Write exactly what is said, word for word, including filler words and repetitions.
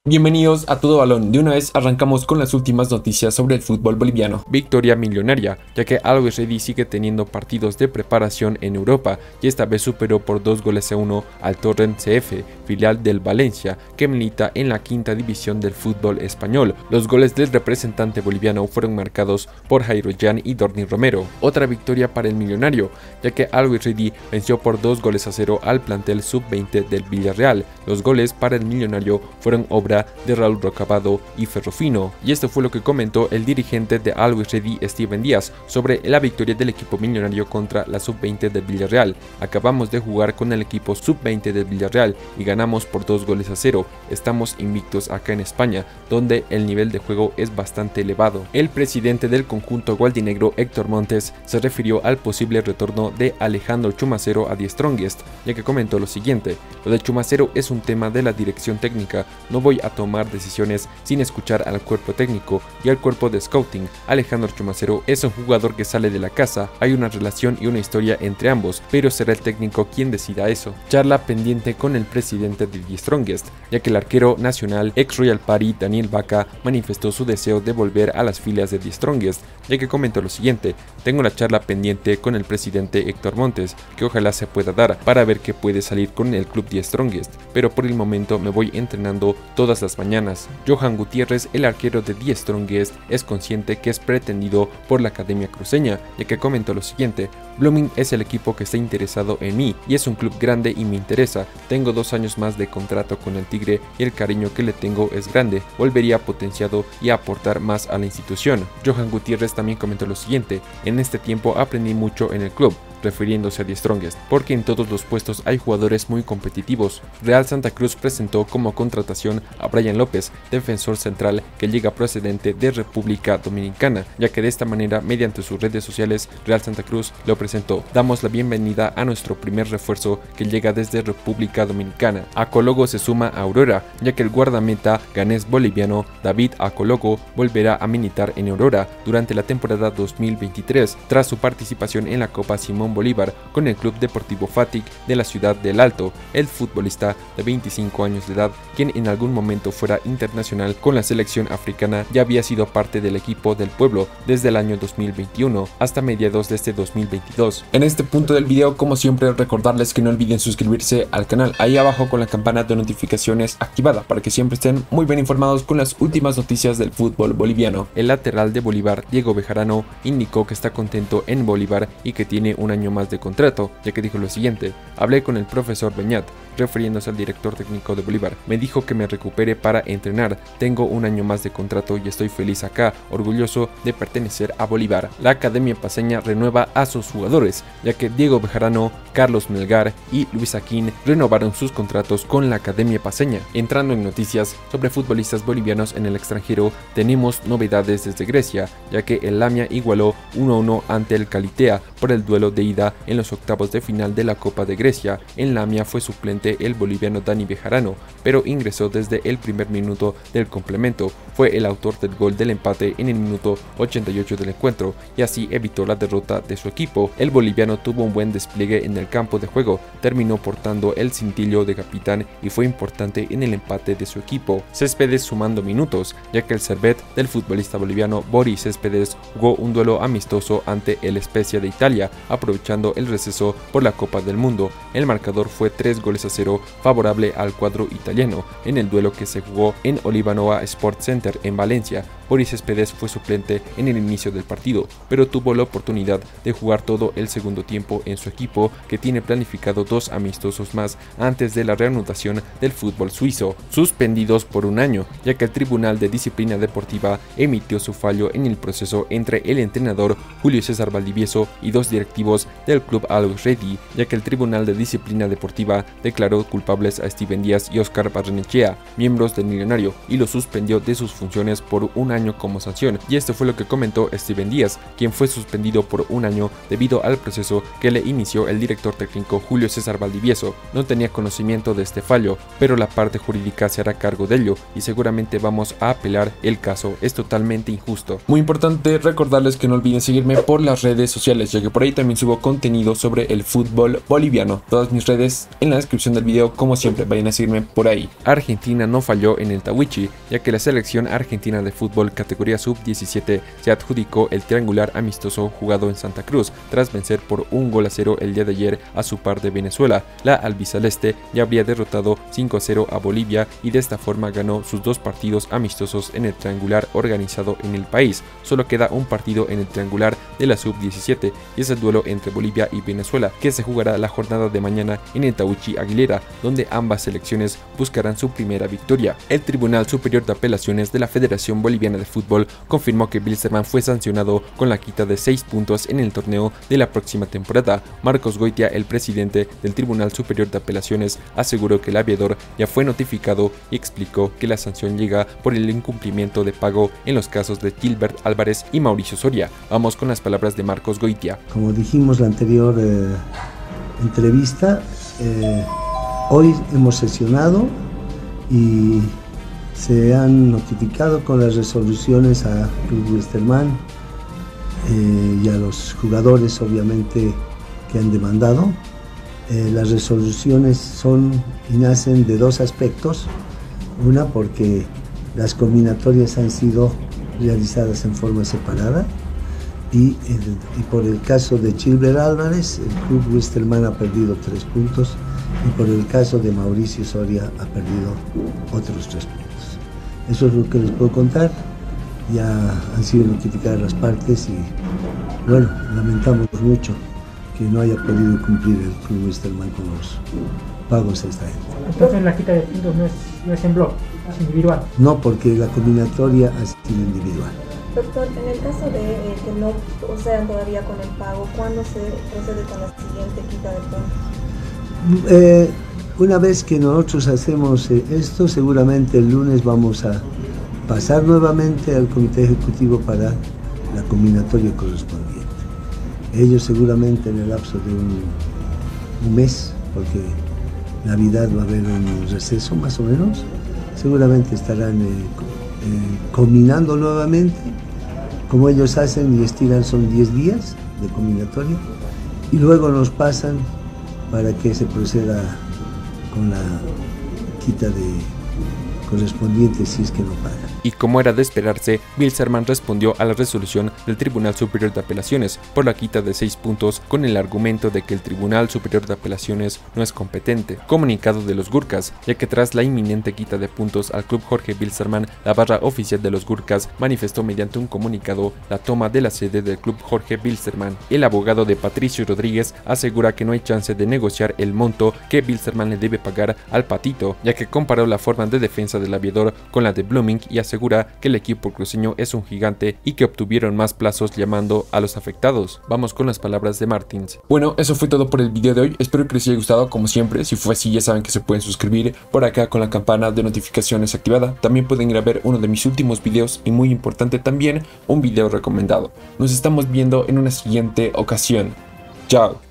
Bienvenidos a Todo Balón. De una vez arrancamos con las últimas noticias sobre el fútbol boliviano. Victoria millonaria, ya que Always Ready sigue teniendo partidos de preparación en Europa y esta vez superó por dos goles a uno al Torrent C F, filial del Valencia, que milita en la quinta división del fútbol español. Los goles del representante boliviano fueron marcados por Jairo Jan y Dorni Romero. Otra victoria para el millonario, ya que Always Ready venció por dos goles a cero al plantel sub veinte del Villarreal. Los goles para el millonario fueron obra de Raúl Rocabado y Ferrofino, y esto fue lo que comentó el dirigente de Always Ready, Steven Díaz, sobre la victoria del equipo millonario contra la sub veinte del Villarreal. Acabamos de jugar con el equipo sub veinte del Villarreal y ganamos por dos goles a cero. Estamos invictos acá en España, donde el nivel de juego es bastante elevado. El presidente del conjunto gualdinegro, Héctor Montes, se refirió al posible retorno de Alejandro Chumacero a The Strongest, ya que comentó lo siguiente: lo de Chumacero es un tema de la dirección técnica, no voy a tomar decisiones sin escuchar al cuerpo técnico y al cuerpo de scouting. Alejandro Chumacero es un jugador que sale de la casa, hay una relación y una historia entre ambos, pero será el técnico quien decida eso. Charla pendiente con el presidente de The Strongest, ya que el arquero nacional ex Royal Party Daniel Vaca manifestó su deseo de volver a las filas de The Strongest, ya que comentó lo siguiente: tengo la charla pendiente con el presidente Héctor Montes, que ojalá se pueda dar para ver qué puede salir con el club The Strongest, pero por el momento me voy entrenando todas las mañanas. Johan Gutiérrez, el arquero de The Strongest, es consciente que es pretendido por la Academia Cruceña, ya que comentó lo siguiente: Blooming es el equipo que está interesado en mí y es un club grande y me interesa. Tengo dos años más de contrato con el Tigre y el cariño que le tengo es grande. Volvería potenciado y a aportar más a la institución. Johan Gutiérrez también comentó lo siguiente: en este tiempo aprendí mucho en el club, refiriéndose a The Strongest, porque en todos los puestos hay jugadores muy competitivos. Real Santa Cruz presentó como contratación a Brian López, defensor central que llega procedente de República Dominicana, ya que de esta manera, mediante sus redes sociales, Real Santa Cruz lo presentó. Damos la bienvenida a nuestro primer refuerzo que llega desde República Dominicana. Acologo se suma a Aurora, ya que el guardameta ganés boliviano David Acologo volverá a militar en Aurora durante la temporada dos mil veintitrés, tras su participación en la Copa Simón Bolívar con el Club Deportivo Fatic de la ciudad del Alto. El futbolista de veinticinco años de edad, quien en algún momento fuera internacional con la selección africana, ya había sido parte del equipo del pueblo desde el año dos mil veintiuno hasta mediados de este dos mil veintidós. En este punto del video, como siempre, recordarles que no olviden suscribirse al canal ahí abajo con la campana de notificaciones activada para que siempre estén muy bien informados con las últimas noticias del fútbol boliviano. El lateral de Bolívar, Diego Bejarano, indicó que está contento en Bolívar y que tiene un año más de contrato, ya que dijo lo siguiente: hablé con el profesor Beñat, refiriéndose al director técnico de Bolívar, me dijo que me recupere para entrenar, tengo un año más de contrato y estoy feliz acá, orgulloso de pertenecer a Bolívar. La Academia Paceña renueva a sus jugadores, ya que Diego Bejarano, Carlos Melgar y Luis Aquín renovaron sus contratos con la Academia Paceña. Entrando en noticias sobre futbolistas bolivianos en el extranjero, tenemos novedades desde Grecia, ya que el Lamia igualó uno a uno ante el Kalitea por el duelo de ida en los octavos de final de la Copa de Grecia. En Lamia fue suplente el boliviano Dani Bejarano, pero ingresó desde el primer minuto del complemento. Fue el autor del gol del empate en el minuto ochenta y ocho del encuentro y así evitó la derrota de su equipo. El boliviano tuvo un buen despliegue en el campo de juego, terminó portando el cintillo de capitán y fue importante en el empate de su equipo. Céspedes sumando minutos, ya que el Servet del futbolista boliviano Boris Céspedes jugó un duelo amistoso ante el Spezia de Italia, aprovechando el receso por la Copa del Mundo. El marcador fue tres goles a cero favorable al cuadro italiano en el duelo que se jugó en Olivanoa Sport Center en Valencia. Boris Céspedes fue suplente en el inicio del partido, pero tuvo la oportunidad de jugar todo el segundo tiempo en su equipo, que tiene planificado dos amistosos más antes de la reanudación del fútbol suizo, suspendidos por un año, ya que el Tribunal de Disciplina Deportiva emitió su fallo en el proceso entre el entrenador Julio César Valdivieso y dos directivos del club Always Ready, ya que el Tribunal de Disciplina Deportiva declaró culpables a Steven Díaz y Oscar Barrenechea, miembros del Millonario, y los suspendió de sus funciones por un año como sanción. Y esto fue lo que comentó Steven Díaz, quien fue suspendido por un año debido al proceso que le inició el director técnico Julio César Valdivieso. No tenía conocimiento de este fallo, pero la parte jurídica se hará cargo de ello y seguramente vamos a apelar el caso. Es totalmente injusto. Muy importante recordarles que no olviden seguirme por las redes sociales, ya que por ahí también subo contenido sobre el fútbol boliviano. Todas mis redes en la descripción descripción del video, como siempre vayan a seguirme por ahí. Argentina no falló en el Tawichi, ya que la selección argentina de fútbol categoría sub diecisiete se adjudicó el triangular amistoso jugado en Santa Cruz, tras vencer por un gol a cero el día de ayer a su par de Venezuela. La albiceleste ya habría derrotado cinco a cero a Bolivia y de esta forma ganó sus dos partidos amistosos en el triangular organizado en el país. Solo queda un partido en el triangular de la sub diecisiete y es el duelo entre Bolivia y Venezuela, que se jugará la jornada de mañana en el Tawichi Aguilera, donde ambas selecciones buscarán su primera victoria. El Tribunal Superior de Apelaciones de la Federación Boliviana de Fútbol confirmó que Wilstermann fue sancionado con la quita de seis puntos en el torneo de la próxima temporada. Marcos Goitia, el presidente del Tribunal Superior de Apelaciones, aseguró que el aviador ya fue notificado y explicó que la sanción llega por el incumplimiento de pago en los casos de Gilbert Álvarez y Mauricio Soria. Vamos con las palabras de Marcos Goitia. Como dijimos la anterior eh, entrevista, eh, hoy hemos sesionado y se han notificado con las resoluciones a Club Wilstermann eh, y a los jugadores, obviamente, que han demandado. Eh, las resoluciones son y nacen de dos aspectos. Una, porque las combinatorias han sido realizadas en forma separada, y, el, y por el caso de Gilbert Álvarez, el Club Wilstermann ha perdido tres puntos, y por el caso de Mauricio Soria ha perdido otros tres puntos. Eso es lo que les puedo contar. Ya han sido notificadas las partes y, bueno, lamentamos mucho que no haya podido cumplir el Club Wilstermann con los pagos a esta gente. Entonces la quita de puntos no es, no es en bloque, es individual. No, porque la combinatoria ha sido individual. Doctor, en el caso de eh, que no procedan todavía con el pago, ¿cuándo se procede con la siguiente quita de puntos? Eh, una vez que nosotros hacemos eh, esto, seguramente el lunes vamos a pasar nuevamente al comité ejecutivo para la combinatoria correspondiente. Ellos seguramente en el lapso de un, un mes, porque Navidad va a haber un receso más o menos, seguramente estarán eh, eh, combinando nuevamente. Como ellos hacen y estiran, son diez días de combinatoria, y luego nos pasan para que se proceda con la quita de correspondiente si es que no pagan. Y como era de esperarse, Wilstermann respondió a la resolución del Tribunal Superior de Apelaciones por la quita de seis puntos con el argumento de que el Tribunal Superior de Apelaciones no es competente. Comunicado de los Gurkas, ya que tras la inminente quita de puntos al club Jorge Wilstermann, la barra oficial de los Gurkas manifestó mediante un comunicado la toma de la sede del club Jorge Wilstermann. El abogado de Patricio Rodríguez asegura que no hay chance de negociar el monto que Wilstermann le debe pagar al Patito, ya que comparó la forma de defensa del aviador con la de Blooming y asegura que el equipo cruceño es un gigante y que obtuvieron más plazos llamando a los afectados. Vamos con las palabras de Martins. Bueno, eso fue todo por el video de hoy. Espero que les haya gustado, como siempre. Si fue así, ya saben que se pueden suscribir por acá con la campana de notificaciones activada. También pueden ir a ver uno de mis últimos videos y, muy importante también, un video recomendado. Nos estamos viendo en una siguiente ocasión. Chao.